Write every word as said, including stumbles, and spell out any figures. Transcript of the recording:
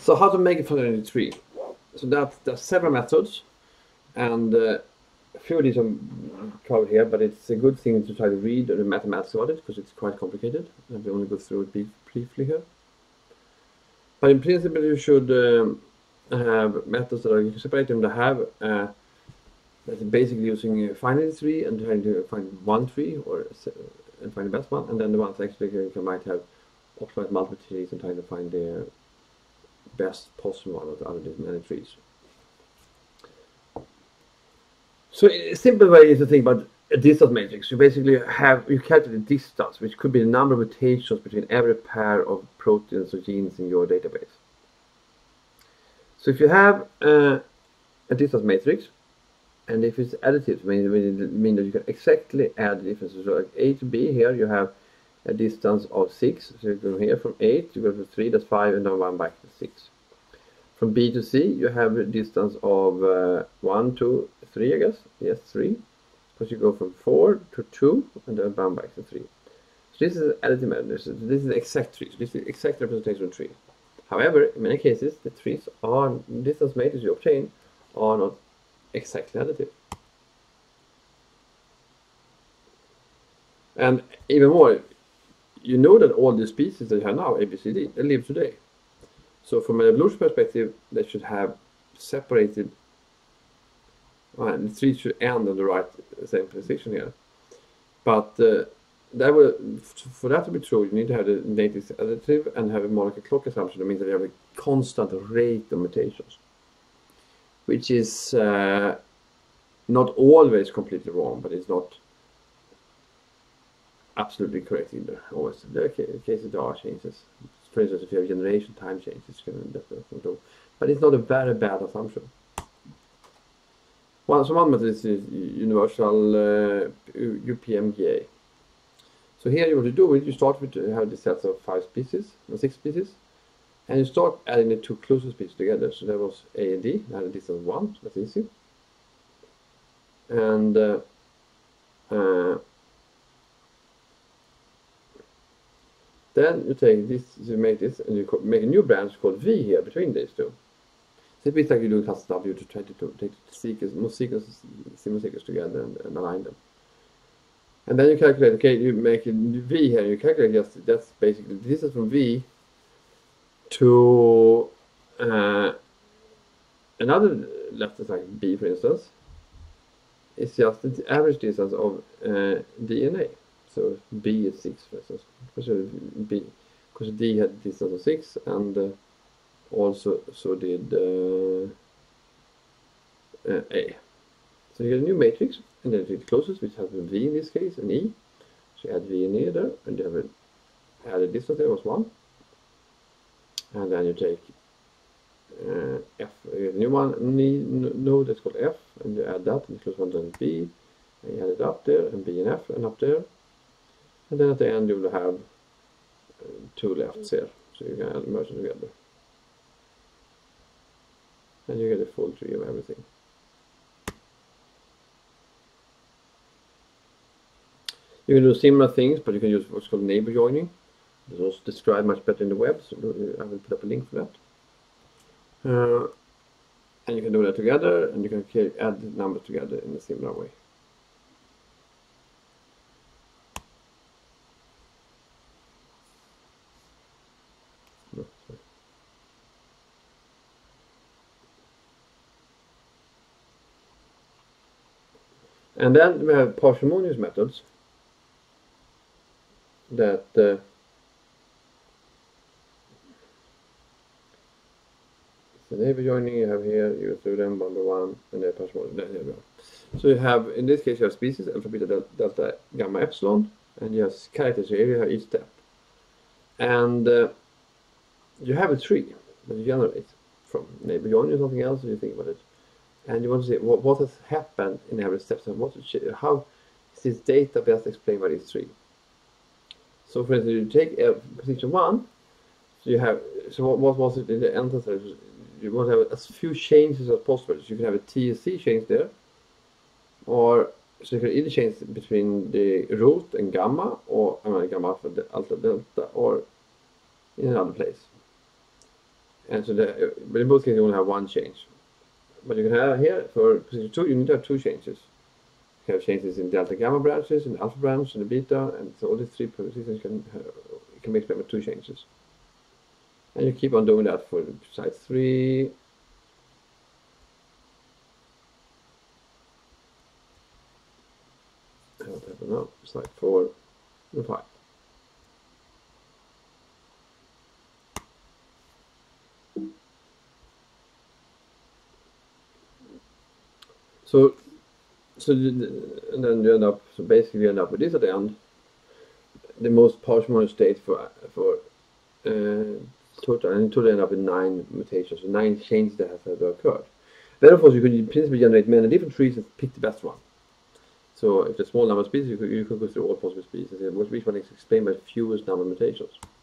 So how to make a fraternity tree? So that there's several methods, and uh, a few of these are covered here, but it's a good thing to try to read the mathematics about it because it's quite complicated, and we only go through it brief, briefly here. But in principle, you should um, have methods that are, you can separate them to have uh, that's basically using a finite tree and trying to find one tree or and find the best one, and then the ones actually you might have optimized multiple trees and trying to find the best possible one out of these many trees. So a simple way is to think about a distance matrix. You basically have, you calculate the distance, which could be the number of mutations between every pair of proteins or genes in your database. So if you have uh, a distance matrix, and if it's additive, I mean, it means that you can exactly add the differences. So like A to B, here you have a distance of six. So you go here from eight, you go to three, that's five, and then one back to six. From B to C, you have a distance of uh, one, two, three, I guess. Yes, three. Because you go from four to two, and then one back to three. So this is an additive method. This is, this is the exact tree. So this is the exact representation of tree. However, in many cases, the trees are, distance matrices you obtain are not exactly additive. And even more, you know that all the species that you have now, A, B, C, D, they live today. So from an evolution perspective, they should have separated, well, the trees should end on the right same position here. But uh, that will, for that to be true, you need to have the native additive and have a molecular clock assumption. That means that you have a constant rate of mutations, which is uh, not always completely wrong, but it's not absolutely correct either. Always, there are cases there are changes. For instance, if you have generation time changes, but it's not a very bad assumption. One, so one method is universal uh, U P M G A. So here you want to do it, you start with uh, have the sets of five species, or six species, and you start adding the two closest species together. So there was A and D, I had a distance of one, that's easy. And uh, uh, then you take this, you make this, and you make a new branch called V here between these two. So it's like you do class W to try to take the sequence, most sequences, similar sequences together and, and align them. And then you calculate, okay, you make a V here, you calculate just, that's basically, this is from V to uh, another letter like B, for instance. It's just the average distance of uh, D N A. So B is six, for instance, because B, because D had a distance of six, and uh, also so did uh, uh, A. So you get a new matrix, and then it closest, which has a V in this case, and E. So you add V and E there, and you have a added distance there was one, and then you take uh, F, you get a new one, node that's called F, and you add that, and the close one then B, and you add it up there, and B and F, and up there. And then at the end you will have uh, two lefts here, so you can merge them together. And you get a full tree of everything. You can do similar things, but you can use what's called neighbor joining. It's also described much better in the web, so I will put up a link for that. Uh, and you can do that together, and you can add numbers together in a similar way. And then we have parsimonious methods that uh, the neighbor joining you have here, you go through them one by one, and they're parsimonious. There you go. So you have, in this case, you have species, alpha, beta, delta, delta, gamma, epsilon, and you have characters here, you have each step. And uh, you have a tree that you generate from neighbor joining or something else, and you think about it. And you want to see what, what has happened in every step, and what how is this data best explained by this tree. So, for instance, you take uh, position one. So you have. So what, what was it in the answer? You want to have as few changes as possible. So you can have a T S C change there, or so you can either change between the root and gamma, or I mean, gamma alpha, alpha, delta, or in another place. And so the, but in both cases you only have one change. But you can have here for position two, you need to have two changes. You have changes in delta gamma branches, in the alpha branch, and the beta, and so all these three positions can have, you can make them with two changes. And you keep on doing that for side three. I don't have enough. Side four and five. So, so and then you end up. So basically, you end up with this at the end. The most parsimonious state for for uh, total, and total end up with nine mutations, so nine changes that have occurred. Then, of course, you could in principle generate many different trees and pick the best one. So, if there's a small number of species, you could, you could go through all possible species, which one is explained by the fewest number of mutations.